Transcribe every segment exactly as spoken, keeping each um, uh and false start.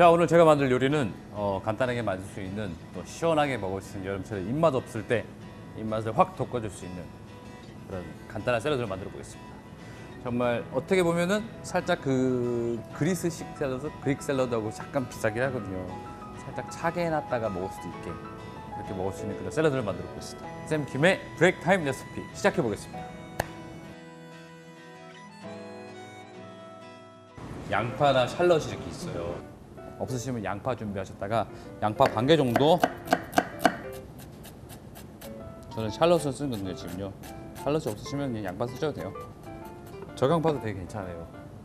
자, 오늘 제가 만들 요리는 어, 간단하게 만들 수 있는 또 시원하게 먹을 수 있는 여름철에 입맛 없을 때 입맛을 확 돋궈줄 수 있는 그런 간단한 샐러드를 만들어 보겠습니다. 정말 어떻게 보면은 살짝 그 그리스식 샐러드, 그릭 샐러드하고 잠깐 비슷하긴 하거든요. 살짝 차게 해놨다가 먹을 수도 있게 이렇게 먹을 수 있는 그런 샐러드를 만들어 보겠습니다. 쌤 김의 브레이크 타임 레시피 시작해 보겠습니다. 양파나 샬럿이 이렇게 있어요. 없으시면 양파 준비하셨다가 양파 반 개 정도, 저는 샬럿을 쓰거든요 지금요. 샬럿이 없으시면 그냥 양파 쓰셔도 돼요. 저강파도 되게 괜찮아요.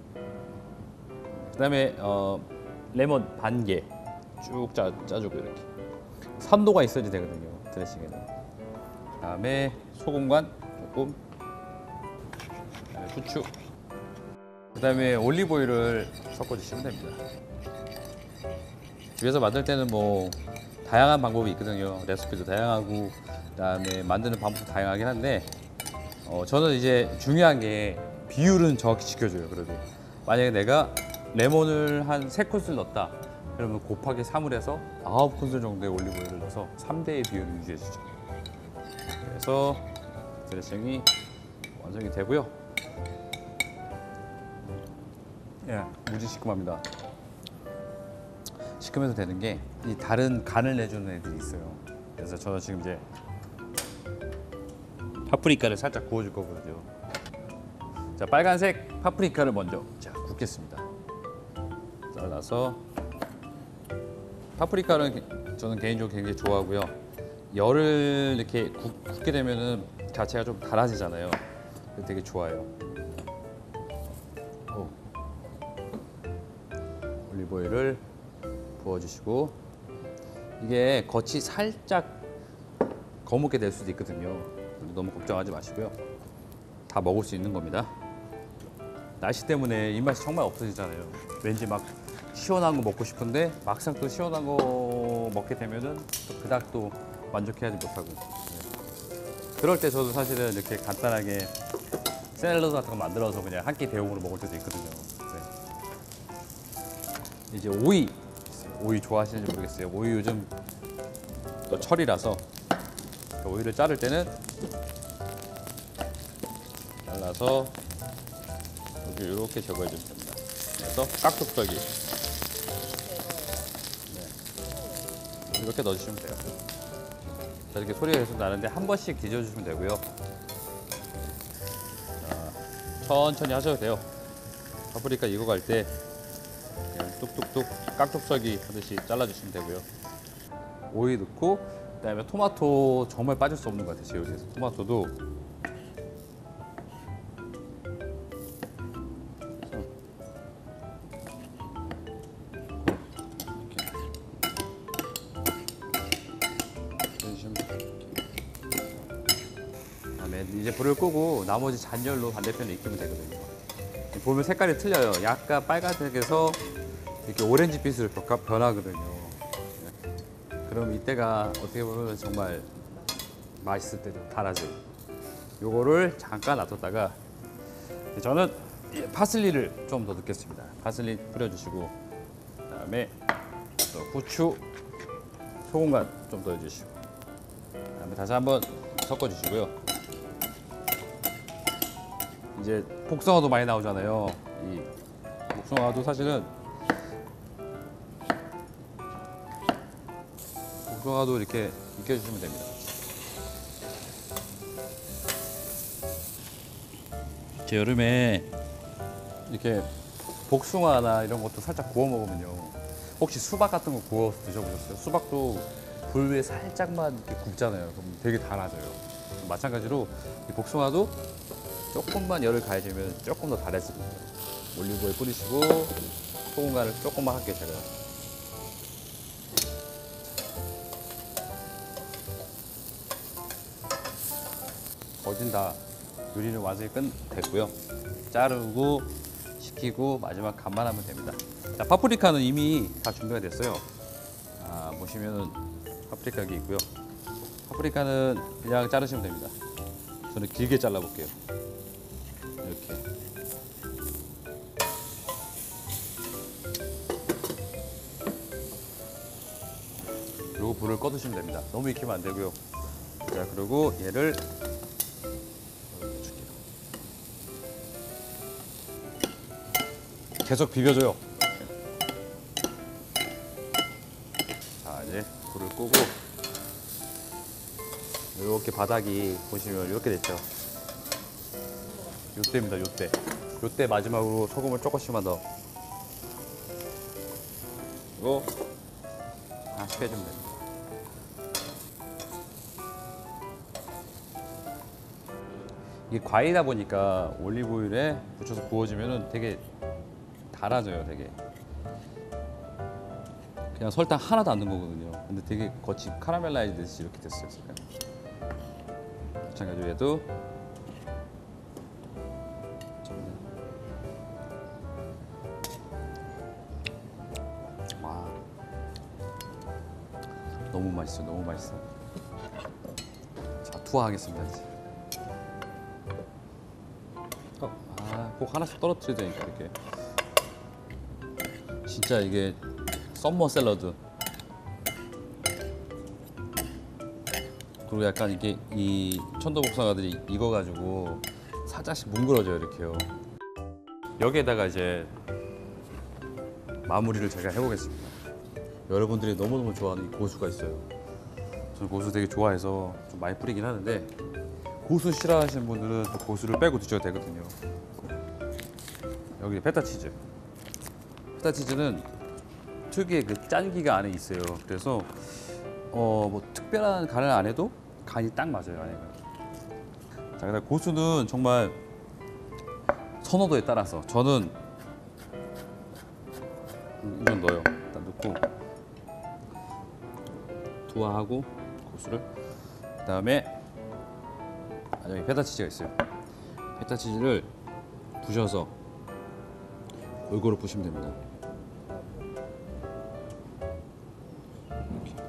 그 다음에 어, 레몬 반 개 쭉 짜, 짜주고 이렇게 산도가 있어야지 되거든요 드레싱에는. 그 다음에 소금간 조금, 그다음에 후추, 그 다음에 올리브오일을 섞어주시면 됩니다. 집에서 만들 때는 뭐 다양한 방법이 있거든요. 레시피도 다양하고 그다음에 만드는 방법도 다양하긴 한데 어, 저는 이제 중요한 게 비율은 정확히 지켜줘요. 그래도 만약에 내가 레몬을 한 세 큰술 넣었다 그러면 곱하기 삼을 해서 아홉 큰술 정도의 올리브오일을 넣어서 삼 대의 비율을 유지해 주죠. 그래서 드레싱이 완성이 되고요. 예, 무지 시큼합니다. 시큼해도 되는 게 이 다른 간을 내주는 애들이 있어요. 그래서 저는 지금 이제 파프리카를 살짝 구워줄 거거든요. 자, 빨간색 파프리카를 먼저 자 굽겠습니다. 잘라서, 파프리카는 저는 개인적으로 굉장히 좋아하고요. 열을 이렇게 굽, 굽게 되면은 자체가 좀 달아지잖아요. 되게 좋아요. 오. 올리브오일을 부어주시고, 이게 겉이 살짝 거묻게 될 수도 있거든요. 너무 걱정하지 마시고요. 다 먹을 수 있는 겁니다. 날씨 때문에 입맛이 정말 없어지잖아요. 왠지 막 시원한 거 먹고 싶은데 막상 또 시원한 거 먹게 되면은 또 그닥 또 만족해하지 못하고. 네. 그럴 때 저도 사실은 이렇게 간단하게 샐러드 같은 거 만들어서 그냥 한 끼 대용으로 먹을 때도 있거든요. 네. 이제 오이, 오이 좋아하시는지 모르겠어요. 오이 요즘 또 철이라서 오이를 자를 때는 잘라서 여기 이렇게 제거해 주시면 됩니다. 그래서 깍둑썰기, 네. 이렇게 넣어주시면 돼요. 자, 이렇게 소리가 계속 나는데 한 번씩 뒤져주시면 되고요. 자, 천천히 하셔도 돼요. 파프리카 익어갈 때 그냥 뚝뚝뚝 깍둑썰기 하듯이 잘라주시면 되고요. 오이 넣고, 그다음에 토마토 정말 빠질 수 없는 것 같아요. 제 요리에서 토마토도 그다음에 이제 불을 끄고 나머지 잔열로 반대편에 익히면 되거든요. 보면 색깔이 틀려요. 약간 빨간색에서 이렇게 오렌지빛으로 변하거든요. 그럼 이때가 어떻게 보면 정말 맛있을 때 좀 달아져요. 요거를 잠깐 놔뒀다가 저는 파슬리를 좀 더 넣겠습니다. 파슬리 뿌려주시고, 그다음에 또 후추, 소금간 좀 더 넣어주시고, 그다음에 다시 한번 섞어주시고요. 이제 복숭아도 많이 나오잖아요. 이 복숭아도 사실은 복숭아도 이렇게 익혀주시면 됩니다. 제 여름에 이렇게 복숭아나 이런 것도 살짝 구워 먹으면요. 혹시 수박 같은 거 구워서 드셔보셨어요? 수박도 불 위에 살짝만 이렇게 굽잖아요. 그럼 되게 달아져요. 마찬가지로 이 복숭아도 조금만 열을 가해주면 조금 더 달아집니다. 올리브오일 뿌리시고 소금간을 조금만 할게요, 제가. 거진 다 요리는 완성이 끝 됐고요. 자르고 식히고 마지막 간만 하면 됩니다. 자, 파프리카는 이미 다 준비가 됐어요. 아, 보시면은 파프리카 여기 있고요. 파프리카는 그냥 자르시면 됩니다. 저는 길게 잘라 볼게요. 이렇게. 그리고 불을 꺼두시면 됩니다. 너무 익히면 안 되고요. 자, 그리고 얘를 넣어줄게요. 계속 비벼줘요. 자, 이제 불을 끄고 이렇게 바닥이 보시면 이렇게 됐죠. 요때입니다. 요때. 요때 마지막으로 소금을 조금씩만 더. 그리고 하나씩 빼주면 됩니다. 이게 과일이다 보니까 올리브오일에 묻혀서 구워지면 되게 달아져요. 되게 그냥 설탕 하나도 안 넣은 거거든요. 근데 되게 겉이 카라멜라이즈 됐이 이렇게 됐어요. 마찬가지로 얘도 와, 너무 맛있어, 너무 맛있어. 자, 투하하겠습니다 이제. 어, 아, 꼭 하나씩 떨어뜨려야 되니까 이렇게. 진짜 이게 썸머 샐러드. 그리고 약간 이게 이 천도복숭아들이 익어가지고 살짝씩 뭉그러져요 이렇게요. 여기에다가 이제 마무리를 제가 해보겠습니다. 여러분들이 너무너무 좋아하는 이 고수가 있어요. 저는 고수 되게 좋아해서 좀 많이 뿌리긴 하는데 고수 싫어하시는 분들은 또 고수를 빼고 드셔도 되거든요. 여기 페타치즈. 페타치즈는 특유의 그 짠기가 안에 있어요. 그래서 어 뭐 특별한 간을 안 해도 간이 딱 맞아요 안에가. 자, 그다음 고수는 정말 선호도에 따라서 저는 이건 넣어요. 일단 넣고 투하하고 고수를. 그다음에 여기 페타치즈가 있어요. 페타치즈를 부셔서 골고루 부시면 됩니다. 이렇게.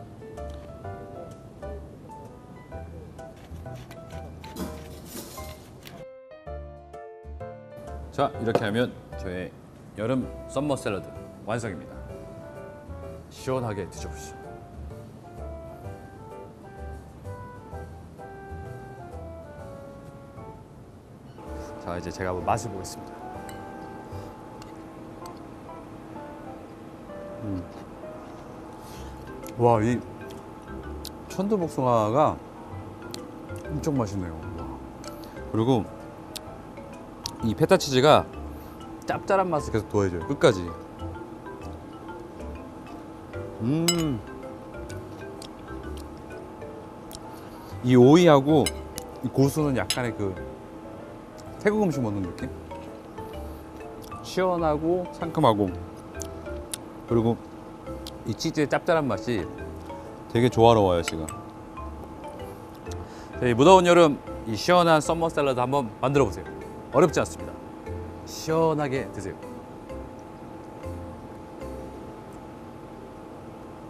자, 이렇게 하면 저의 여름 썸머 샐러드 완성입니다. 시원하게 드셔보시죠. 자, 이제 제가 한번 맛을 보겠습니다. 음. 와, 이 천도복숭아가 엄청 맛있네요. 와. 그리고 이 페타치즈가 짭짤한 맛을 계속 더해줘요. 끝까지. 음. 이 오이하고 이 고수는 약간의 그 태국 음식 먹는 느낌? 시원하고 상큼하고, 그리고 이 치즈의 짭짤한 맛이 되게 조화로워요 지금. 이 무더운 여름 이 시원한 썸머 샐러드 한번 만들어 보세요. 어렵지 않습니다. 시원하게 드세요.